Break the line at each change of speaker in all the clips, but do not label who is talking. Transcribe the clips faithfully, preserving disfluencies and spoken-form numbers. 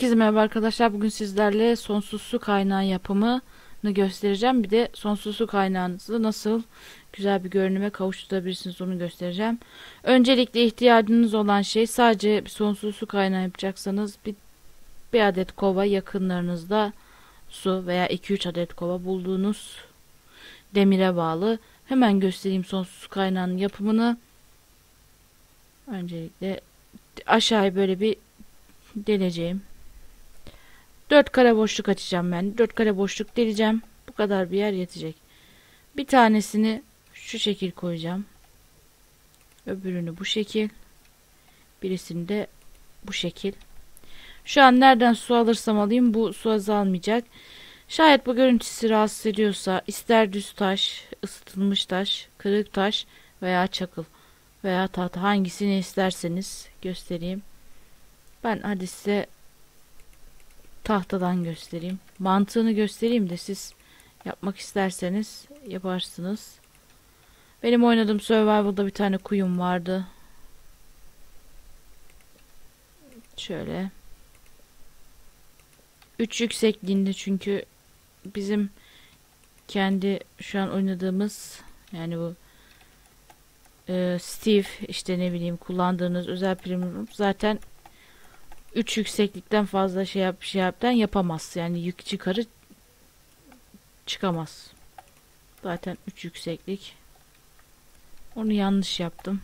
Herkese merhaba arkadaşlar. Bugün sizlerle sonsuz su kaynağı yapımını göstereceğim. Bir de sonsuz su kaynağınızı nasıl güzel bir görünüme kavuşturabilirsiniz onu göstereceğim. Öncelikle ihtiyacınız olan şey, sadece bir sonsuz su kaynağı yapacaksanız bir, bir adet kova, yakınlarınızda su veya iki üç adet kova, bulduğunuz demire bağlı. Hemen göstereyim sonsuz su kaynağının yapımını. Öncelikle aşağıya böyle bir deleceğim. dört kare boşluk açacağım ben. dört kare boşluk deleceğim. Bu kadar bir yer yetecek. Bir tanesini şu şekil koyacağım. Öbürünü bu şekil. Birisini de bu şekil. Şu an nereden su alırsam alayım bu su azalmayacak. Şayet bu görüntüsü rahatsız ediyorsa, ister düz taş, ısıtılmış taş, kırık taş veya çakıl veya tahta, hangisini isterseniz göstereyim. Ben hadi size tahtadan göstereyim. Mantığını göstereyim de siz yapmak isterseniz yaparsınız. Benim oynadığım Survival'da bir tane kuyum vardı. Şöyle. üç yüksekliğinde, çünkü bizim kendi şu an oynadığımız, yani bu e, Steve, işte ne bileyim kullandığınız özel premium zaten üç yükseklikten fazla şey yap şey yaptan yapamaz. Yani yük çıkarı çıkamaz. Zaten üç yükseklik. Onu yanlış yaptım.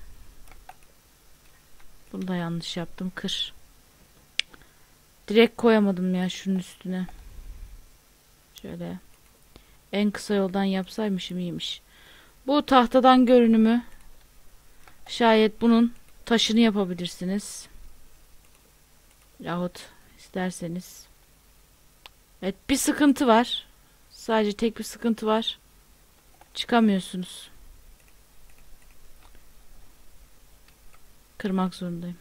Bunu da yanlış yaptım. Kır. Direkt koyamadım ya şunun üstüne. Şöyle. En kısa yoldan yapsaymışım iyiymiş. Bu tahtadan görünümü. Şayet bunun taşını yapabilirsiniz. Yahut isterseniz. Evet, bir sıkıntı var. Sadece tek bir sıkıntı var. Çıkamıyorsunuz. Kırmak zorundayım.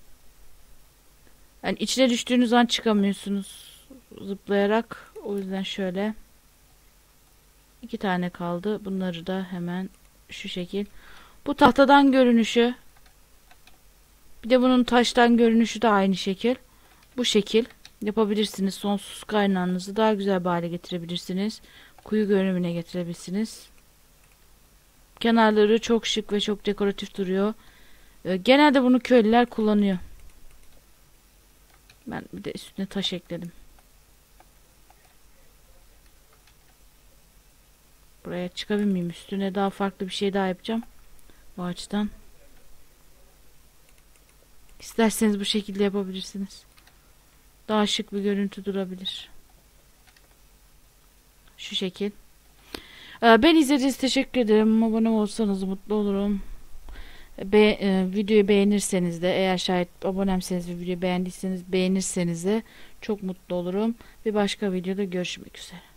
Yani içine düştüğünüz an çıkamıyorsunuz zıplayarak. O yüzden şöyle. İki tane kaldı. Bunları da hemen şu şekil. Bu tahtadan görünüşü. Bir de bunun taştan görünüşü de aynı şekil. Bu şekil yapabilirsiniz. Sonsuz kaynağınızı daha güzel bir hale getirebilirsiniz. Kuyu görünümüne getirebilirsiniz. Kenarları çok şık ve çok dekoratif duruyor. Genelde bunu köylüler kullanıyor. Ben bir de üstüne taş ekledim. Buraya çıkabilmeyeyim. Üstüne daha farklı bir şey daha yapacağım. Bu açıdan. İsterseniz bu şekilde yapabilirsiniz. Daha şık bir görüntü durabilir. Şu şekil. Ben izlediğiniz teşekkür ederim. Abone olsanız mutlu olurum. Be e, videoyu beğenirseniz de, eğer şayet abonemseniz ve videoyu beğendiyseniz beğenirseniz de çok mutlu olurum. Bir başka videoda görüşmek üzere.